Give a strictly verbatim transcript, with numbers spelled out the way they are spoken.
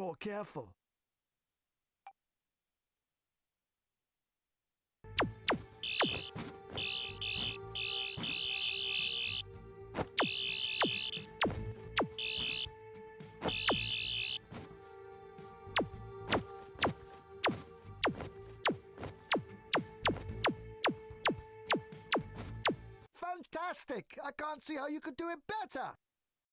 more careful. Fantastic! I can't see how you could do it better!